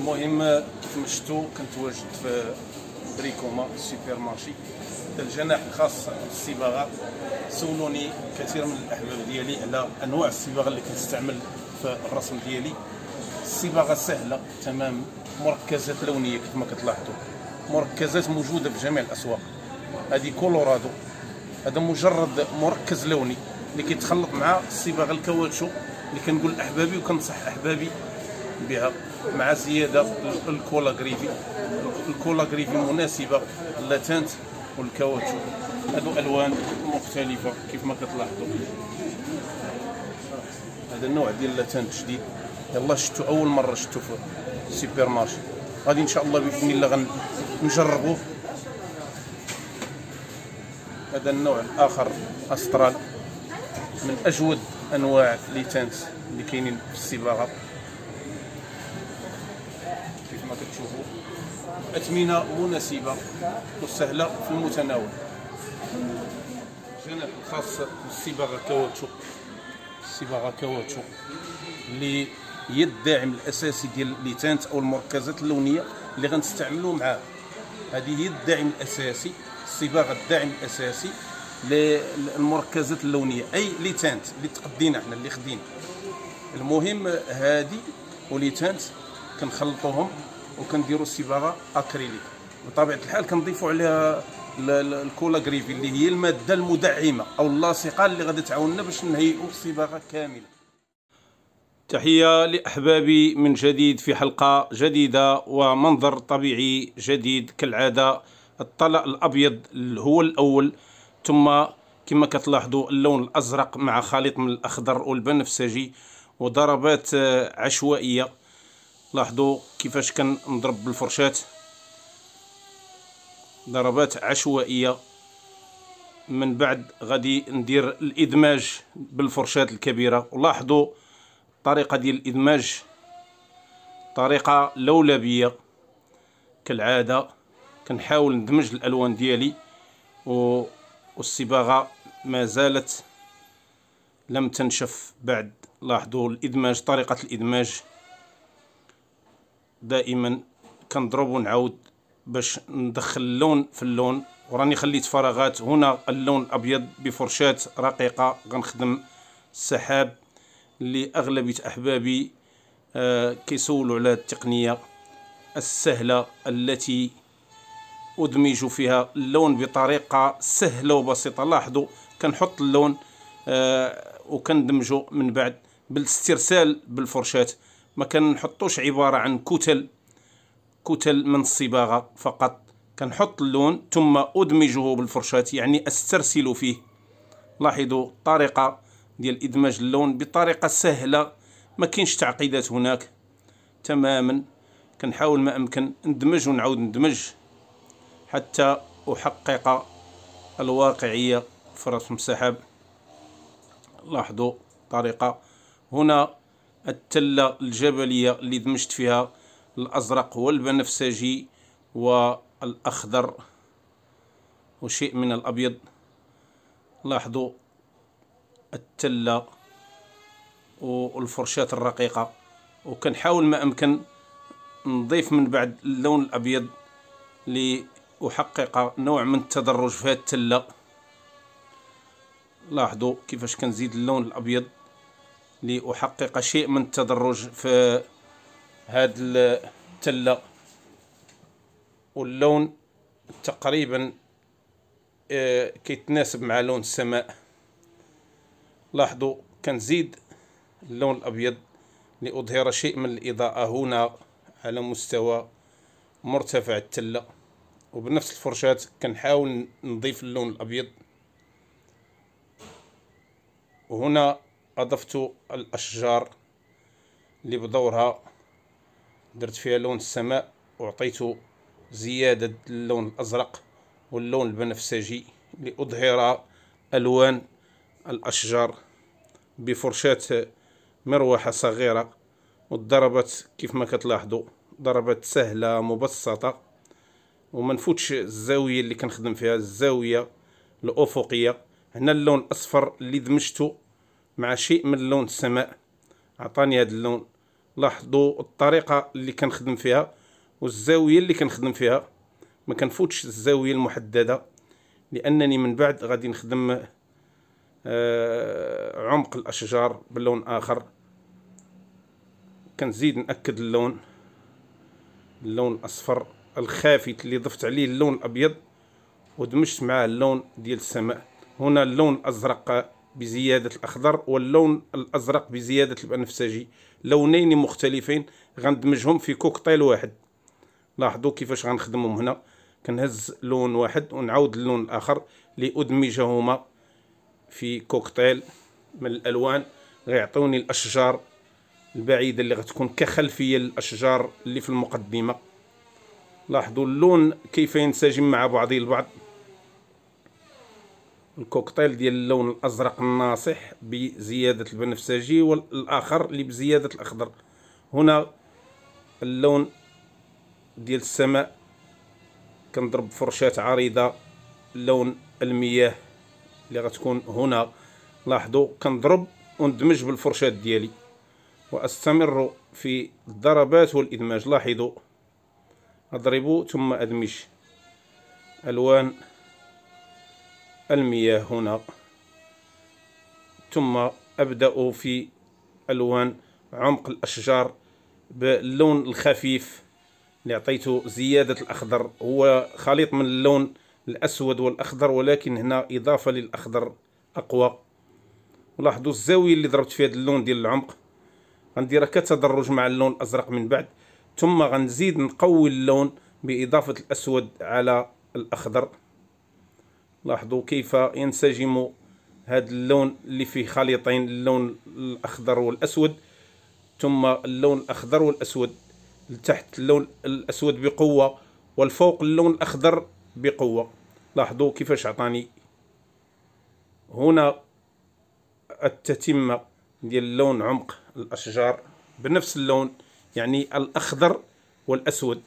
المهم كيف ما شفتوا كنتواجد في بريكوما سوبر مارشي. الجناح الخاص بالصباغه. سولوني كثير من الاحباب ديالي على انواع الصباغه اللي كنستعمل في الرسم ديالي. الصباغه سهله تمام، مركزات لونيه كيف ما كتلاحظوا، مركزات موجوده في جميع الاسواق. هذه كولورادو، هذا مجرد مركز لوني اللي كيتخلط مع الصباغه الكاوتشو اللي كنقول لاحبابي وكنصح احبابي بها، مع زياده الكولاغريفي. الكولاغريفي مناسبه للاتانت والكاوتشو. هادو الوان مختلفه كيف ما كتلاحظوا. هذا النوع ديال اللاتانت جديد، يلا شفتو اول مره شفتو في السوبر مارشي، غادي ان شاء الله باذن الله غنجربوه. هذا النوع الاخر استرال، من اجود انواع ليتانت اللي كاينين في الصباغه كيف ما كتشوفوا. اثمنه مناسبه وسهله في المتناول. الجناح الخاص بالصباغه كاوتشو، الصباغه كاوتشو اللي هي الداعم الاساسي ديال ليتانت او المركزات اللونيه اللي غنستعملوا معاه. هذه هي الداعم الاساسي، الصباغه الداعم الاساسي للمركزات اللونيه، اي ليتانت اللي تقدينا حنا اللي خدينا. المهم هادي وليتانت كنخلطوهم وكنديروا الصباغه اكريليك. بطبيعه الحال كنضيفوا عليها الكولاغريفي اللي هي الماده المدعمه او اللاصقه اللي غادي تعاوننا باش نهيئوا الصباغه كامله. تحيه لاحبابي من جديد في حلقه جديده ومنظر طبيعي جديد كالعاده. الطلاء الابيض هو الاول، ثم كما كتلاحظوا اللون الازرق مع خليط من الاخضر والبنفسجي وضربات عشوائيه. لاحظوا كيفاش كنضرب بالفرشاة، ضربات عشوائيه. من بعد غادي ندير الادماج بالفرشاة الكبيره، ولاحظوا الطريقه ديال الادماج طريقه لولبيه كالعاده. كنحاول ندمج الالوان ديالي والصباغه ما زالت لم تنشف بعد. لاحظوا الادماج، طريقه الادماج دائما كنضرب ونعاود باش ندخل اللون في اللون. وراني خليت فراغات هنا. اللون الابيض بفرشاة رقيقه غنخدم السحاب اللي اغلبيه احبابي كيسولوا على التقنيه السهله التي ادمج فيها اللون بطريقه سهله وبسيطه. لاحظوا كنحط اللون وكندمجه من بعد بالاسترسال بالفرشاة، ما كنحطوش عباره عن كتل من الصباغه فقط. كنحط اللون ثم ادمجه بالفرشاة، يعني استرسل فيه. لاحظوا الطريقه ديال ادماج اللون بطريقه سهله، ما كاينش تعقيدات هناك تماما. كنحاول ما امكن ندمج ونعاود ندمج حتى احقق الواقعيه في رسم السحاب. لاحظوا طريقه هنا التله الجبليه اللي دمجت فيها الازرق والبنفسجي والاخضر وشيء من الابيض. لاحظوا التله والفرشاة الرقيقه، وكنحاول ما امكن نضيف من بعد اللون الابيض لأحقق نوع من التدرج في هذه التله. لاحظوا كيفاش كنزيد اللون الابيض لأحقق شيء من التدرج في هذه التله، واللون تقريبا كيتناسب مع لون السماء. لاحظوا كنزيد اللون الابيض لأظهر شيء من الإضاءة هنا على مستوى مرتفع التله، وبنفس الفرشاة كنحاول نضيف اللون الابيض. وهنا اضفت الاشجار اللي بدورها درت فيها لون السماء، وعطيت زيادة اللون الازرق واللون البنفسجي لأظهر الوان الاشجار بفرشاة مروحة صغيرة. والضربات كيف ما كتلاحظوا ضربات سهلة مبسطة، وما نفوتش الزاوية اللي كنخدم فيها، الزاوية الأفقية. هنا اللون الأصفر اللي دمجته مع شيء من لون السماء عطاني هذا اللون لاحظوا الطريقه اللي كنخدم فيها والزاويه اللي كنخدم فيها، ما كنفوتش الزاويه المحدده، لانني من بعد غادي نخدم عمق الاشجار بلون اخر. كنزيد ناكد اللون الاصفر الخافت اللي ضفت عليه اللون الابيض ودمجت معاه اللون ديال السماء. هنا اللون الازرق بزياده الاخضر واللون الازرق بزياده البنفسجي، لونين مختلفين غندمجهم في كوكتيل واحد. لاحظوا كيفاش غنخدمهم هنا، كنهز لون واحد ونعاود اللون الاخر لادمجهما في كوكتيل من الالوان غيعطوني الاشجار البعيده اللي غتكون كخلفيه للاشجار اللي في المقدمه. لاحظوا اللون كيف ينسجم مع بعضه البعض. الكوكتيل ديال اللون الازرق الناصح بزياده البنفسجي والاخر اللي بزياده الاخضر. هنا اللون ديال السماء كنضرب فرشاة عريضة لون المياه اللي غتكون هنا. لاحظوا كنضرب وندمج بالفرشاة ديالي واستمر في الضربات والادماج. لاحظوا اضرب ثم ادمج الوان المياه هنا، ثم ابدا في الوان عمق الاشجار باللون الخفيف اللي عطيته زيادة الأخضر. هو خليط من اللون الأسود والأخضر، ولكن هنا إضافة للأخضر أقوى. ولاحظوا الزاوية اللي ضربت فيها اللون ديال العمق غنديرها كتدرج مع اللون الأزرق من بعد، ثم غنزيد نقوي اللون بإضافة الأسود على الأخضر. لاحظوا كيف ينسجم هذا اللون اللي فيه خليطين، اللون الأخضر والأسود، ثم اللون الأخضر والأسود لتحت اللون الأسود بقوة والفوق اللون الأخضر بقوة. لاحظوا كيفاش عطاني هنا التتمة ديال لون عمق الأشجار بنفس اللون، يعني الأخضر والأسود.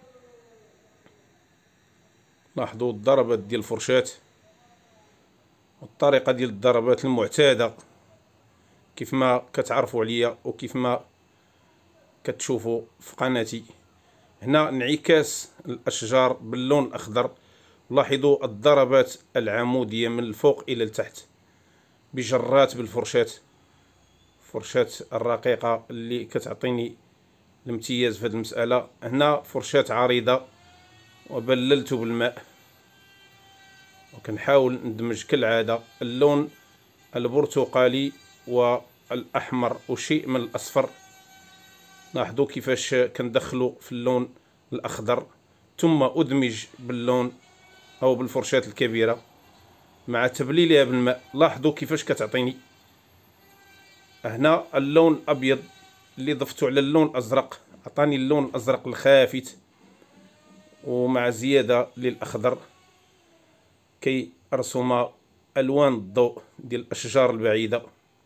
لاحظوا الضربات ديال الفرشاة والطريقة ديال الضربات المعتادة كيف ما كتعرفوا عليا وكيف ما كتشوفوا في قناتي. هنا انعكاس الاشجار باللون الاخضر. لاحظوا الضربات العموديه من الفوق الى التحت بجرات بالفرشاه، فرشاه الرقيقه اللي كتعطيني الامتياز في هذه المساله. هنا فرشاه عريضه وبللت بالماء وكنحاول ندمج كالعاده اللون البرتقالي والاحمر وشيء من الاصفر. لاحظوا كيفاش كندخلو في اللون الاخضر ثم ادمج باللون او بالفرشاة الكبيرة مع تبليلها بالماء. لاحظوا كيفاش كتعطيني هنا اللون الابيض اللي ضفته على اللون الازرق، عطاني اللون الازرق الخافت ومع زيادة للاخضر كي ارسم الوان الضوء ديال الاشجار البعيدة.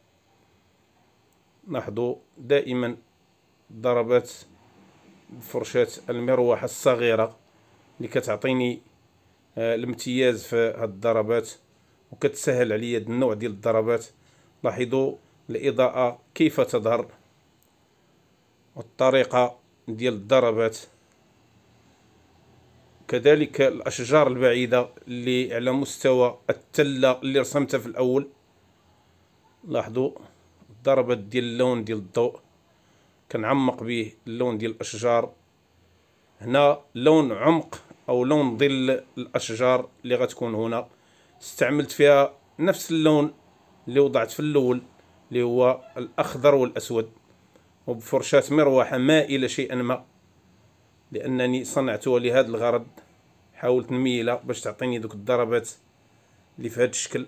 لاحظوا دائما ضربات فرشاة المروحة الصغيرة اللي كتعطيني الامتياز في هاد الضربات وكتسهل عليا هاد النوع ديال الضربات. لاحظوا الإضاءة كيف تظهر والطريقة ديال الضربات، كذلك الأشجار البعيدة اللي على مستوى التلة اللي رسمتها في الأول. لاحظوا الضربات ديال اللون ديال الضوء كنعمق به اللون ديال الاشجار. هنا لون عمق او لون ظل الاشجار اللي غتكون هنا استعملت فيها نفس اللون اللي وضعت في الاول اللي هو الاخضر والاسود، وبفرشاة مروحة مائلة شيئا ما لانني صنعتها لهذا الغرض. حاولت نميلها باش تعطيني دوك الضربات اللي في هذا الشكل.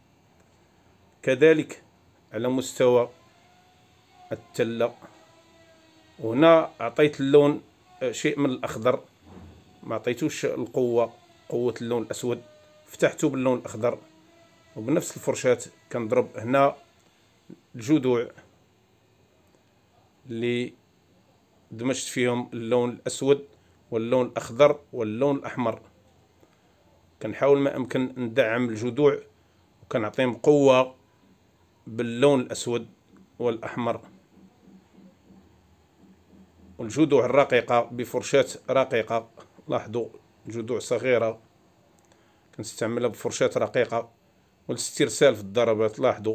كذلك على مستوى التلة، وهنا عطيت اللون شيء من الاخضر، ما عطيتوش القوه قوه اللون الاسود، فتحته باللون الاخضر وبنفس الفرشاة كنضرب هنا الجذوع اللي دمجت فيهم اللون الاسود واللون الاخضر واللون الاحمر. كنحاول ما امكن ندعم الجذوع وكنعطيهم قوه باللون الاسود والاحمر. والجذوع الرقيقة بفرشاة رقيقة. لاحظوا جذوع صغيرة كنستعملها بفرشاة رقيقة. والاسترسال في الضربات لاحظوا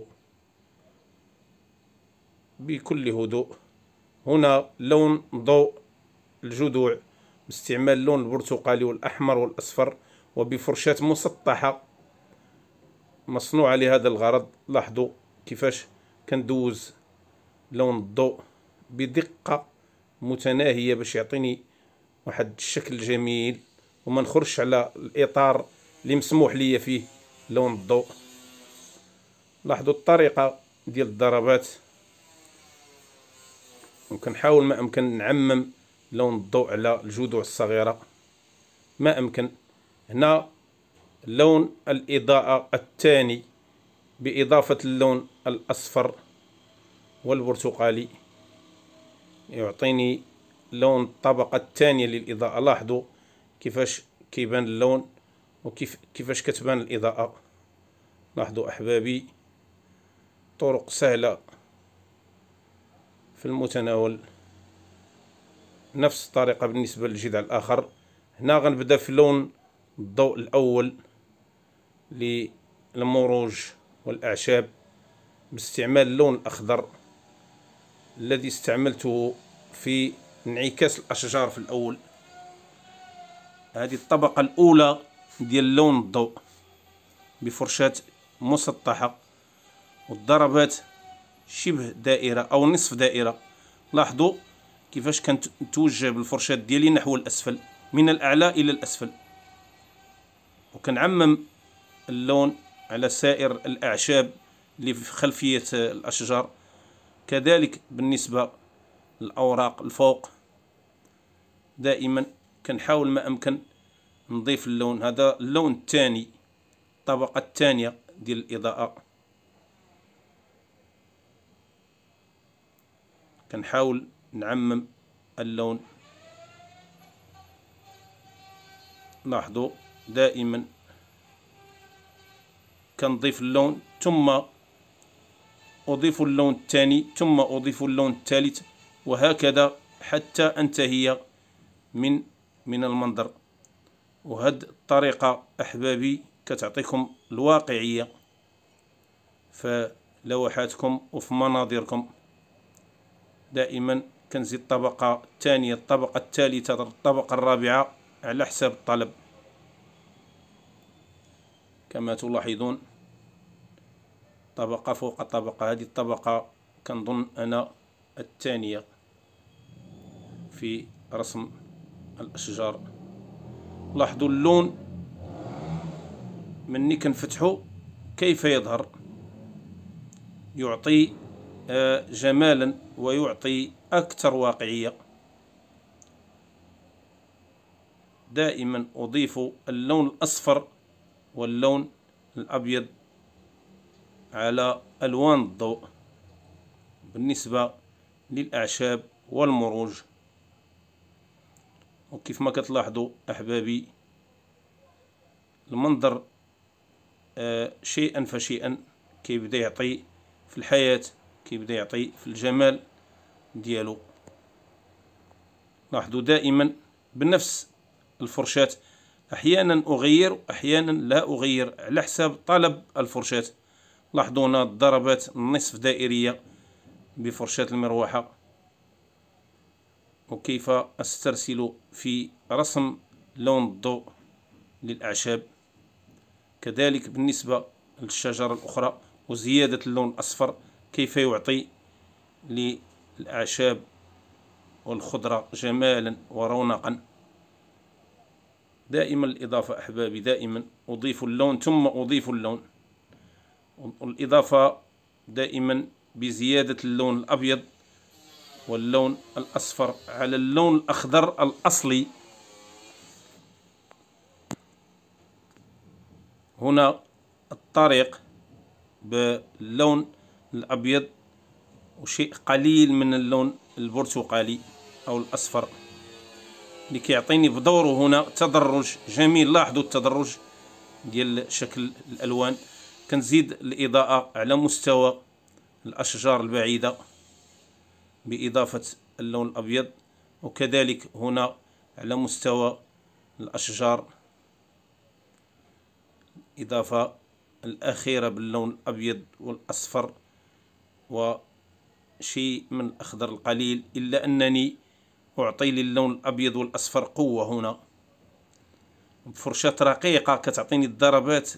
بكل هدوء. هنا لون ضوء الجذوع باستعمال اللون البرتقالي والأحمر والأصفر وبفرشاة مسطحة مصنوعة لهذا الغرض. لاحظوا كيفاش كندوز لون الضوء بدقة متناهية باش يعطيني واحد الشكل جميل وما نخرجش على الإطار اللي مسموح لي فيه لون الضوء. لاحظوا الطريقة ديال الضربات، وكنحاول ما أمكن نعمم لون الضوء على الجذوع الصغيرة ما أمكن. هنا لون الإضاءة الثاني بإضافة اللون الأصفر والبرتقالي يعطيني لون الطبقة الثانية للإضاءة. لاحظوا كيفاش كيبان اللون وكيفاش كتبان الإضاءة. لاحظوا أحبابي طرق سهلة في المتناول. نفس الطريقة بالنسبة للجذع الآخر. هنا غنبدأ في لون الضوء الأول للمروج والأعشاب باستعمال اللون الأخضر الذي استعملته في انعكاس الأشجار في الأول. هذه الطبقة الأولى ديال لون الضوء بفرشاة مسطحة والضربات شبه دائرة أو نصف دائرة. لاحظوا كيفاش كانت توجه بالفرشاة ديالي نحو الأسفل من الأعلى إلى الأسفل، وكنعمم اللون على سائر الأعشاب اللي في خلفية الأشجار. كذلك بالنسبة للأوراق الفوق دائما كنحاول ما أمكن نضيف اللون. هذا اللون الثاني، الطبقة الثانية ديال الإضاءة. كنحاول نعمم اللون. لاحظوا دائما كنضيف اللون ثم أضيف اللون الثاني ثم أضيف اللون الثالث وهكذا حتى أنتهي من المنظر. وهذه الطريقة أحبابي كتعطيكم الواقعية في لوحاتكم وفي مناظركم. دائما كنزيد الطبقة الثانية، الطبقة الثالثة، الطبقة الرابعة على حساب الطلب كما تلاحظون، طبقة فوق طبقة. هذه الطبقة كنظن أنا الثانية في رسم الأشجار. لاحظوا اللون مني كنفتحو كيف يظهر، يعطي جمالا ويعطي أكثر واقعية. دائما أضيف اللون الأصفر واللون الأبيض على ألوان الضوء بالنسبة للأعشاب والمروج. وكيف ما كتلاحظوا أحبابي المنظر شيئا فشيئا كيبدا يعطي في الحياة، كيبدا يعطي في الجمال ديالو. لاحظوا دائما بنفس الفرشاة، أحيانا أغير أحيانا لا أغير على حساب طلب الفرشاة. لاحظوا هنا الضربات النصف دائرية بفرشاة المروحة وكيف أسترسل في رسم لون الضوء للأعشاب. كذلك بالنسبة للشجرة الأخرى وزيادة اللون الأصفر كيف يعطي للأعشاب والخضرة جمالا ورونقا. دائما الإضافة أحبابي، دائما أضيف اللون ثم أضيف اللون. والإضافة دائما بزيادة اللون الأبيض واللون الأصفر على اللون الأخضر الأصلي. هنا الطريق باللون الأبيض وشيء قليل من اللون البرتقالي أو الأصفر اللي كيعطيني بدوره هنا تدرج جميل. لاحظوا التدرج ديال شكل الألوان. كنزيد الإضاءة على مستوى الأشجار البعيدة بإضافة اللون الأبيض وكذلك هنا على مستوى الأشجار الإضافة الأخيرة باللون الأبيض والأصفر وشيء من الأخضر القليل، إلا أنني أعطي للون الأبيض والأصفر قوة هنا بفرشاة رقيقة كتعطيني الضربات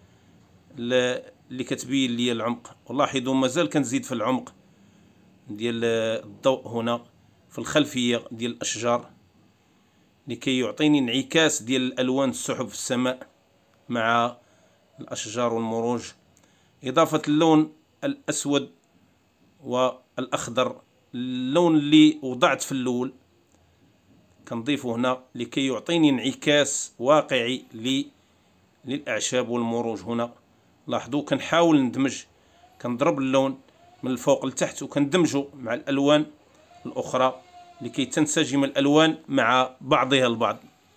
اللي كتبين لي العمق. ولاحظوا مازال كنزيد في العمق ديال الضوء هنا في الخلفية ديال الأشجار لكي يعطيني انعكاس ديال الألوان السحب في السماء مع الأشجار والمروج، إضافة اللون الأسود والأخضر، اللون اللي وضعت في الأول كنضيفه هنا لكي يعطيني انعكاس واقعي للأعشاب والمروج. هنا لاحظوا كنحاول ندمج، كنضرب اللون من الفوق لتحت وكندمجه مع الألوان الأخرى لكي تنسجم الألوان مع بعضها البعض.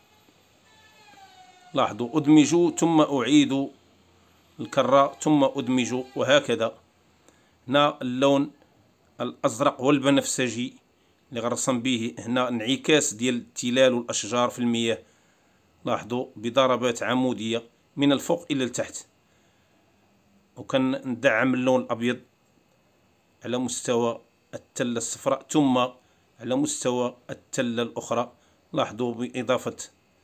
لاحظوا أدمج ثم أعيد الكرة ثم أدمج، وهكذا. هنا اللون الأزرق والبنفسجي اللي غنرسم به هنا انعكاس ديال التلال والأشجار في المياه، لاحظوا بضربات عمودية من الفوق إلى التحت. وكندعم اللون الأبيض على مستوى التلة الصفراء ثم على مستوى التلة الأخرى، لاحظوا بإضافة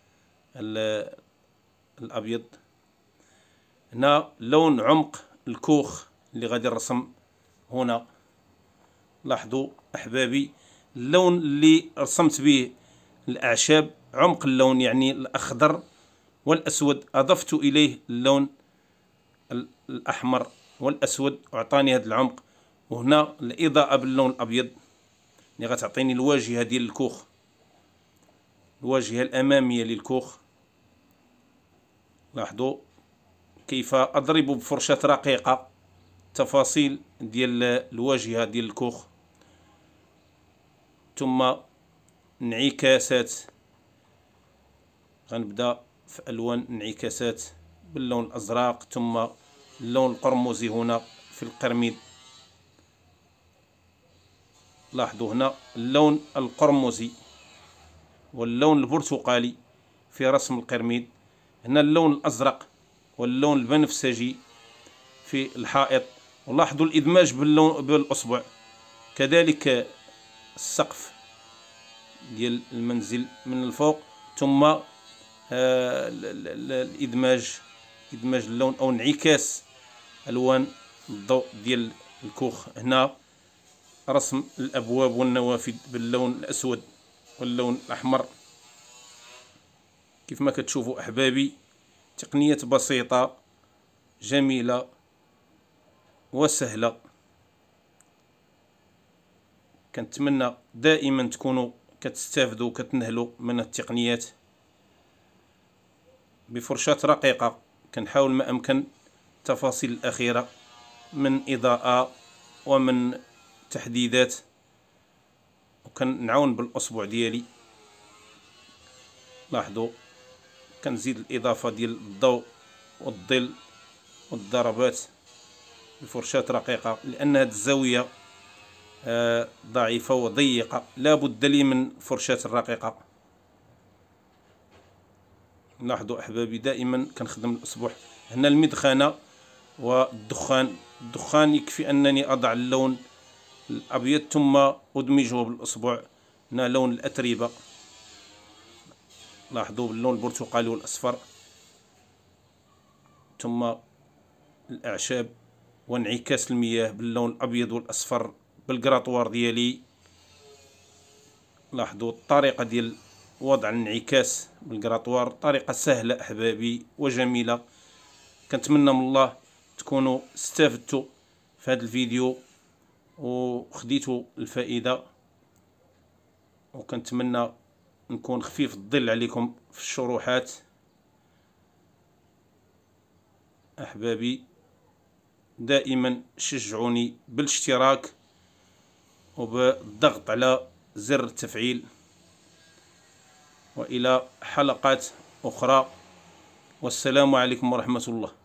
الأبيض. هنا لون عمق الكوخ اللي غادي نرسم هنا، لاحظوا أحبابي اللون اللي رسمت به الأعشاب عمق اللون يعني الأخضر والأسود، أضفت إليه اللون الأحمر والأسود وأعطاني هذا العمق. وهنا الإضاءة باللون الأبيض اللي غتعطيني الواجهة ديال الكوخ، الواجهة الأمامية للكوخ. لاحظوا كيف أضرب بفرشاة رقيقة تفاصيل ديال الواجهة ديال الكوخ، ثم انعكاسات. غنبدأ في ألوان انعكاسات باللون الأزرق ثم اللون القرمزي هنا في القرميد. لاحظوا هنا اللون القرمزي واللون البرتقالي في رسم القرميد، هنا اللون الأزرق واللون البنفسجي في الحائط. ولاحظوا الإدماج بالأصبع، كذلك السقف ديال المنزل من الفوق ثم الإدماج، إدماج اللون أو انعكاس ألوان الضوء ديال الكوخ. هنا رسم الأبواب والنوافذ باللون الأسود واللون الأحمر. كيف ما كتشوفوا أحبابي تقنية بسيطة جميلة وسهلة، كنتمنى دائما تكونوا كتستافدوا وكتنهلوا من التقنيات. بفرشاة رقيقة كنحاول ما أمكن التفاصيل الأخيرة من إضاءة ومن تحديدات، وكنعاون بالأصبع ديالي. لاحظوا كنزيد الإضافة ديال الضوء والظل والضربات بفرشاة رقيقة، لأن هذه الزاوية ضعيفة وضيقة لا بد لي من فرشاة رقيقة. لاحظوا أحبابي دائما كنخدم الأصبع. هنا المدخنة والدخان، الدخان يكفي أنني أضع اللون الأبيض ثم أدمجه بالأصبع. هنا لون الأتربة، لاحظوا باللون البرتقالي والأصفر، ثم الأعشاب وانعكاس المياه باللون الأبيض والأصفر بالقراطوار ديالي. لاحظوا الطريقة ديال وضع الانعكاس بالقراطوار، طريقة سهلة أحبابي وجميلة. كنتمنى من الله تكونوا استفدتوا في هذا الفيديو وخديتوا الفائدة، وكنتمنى نكون خفيف الظل عليكم في الشروحات. أحبابي دائما شجعوني بالاشتراك وبالضغط على زر التفعيل، وإلى حلقات أخرى، والسلام عليكم ورحمة الله.